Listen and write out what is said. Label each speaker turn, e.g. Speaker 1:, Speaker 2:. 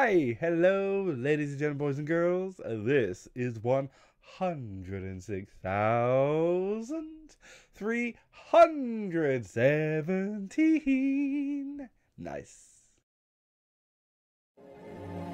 Speaker 1: Hi, hello, ladies and gentlemen, boys and girls. This is 106,317. Nice.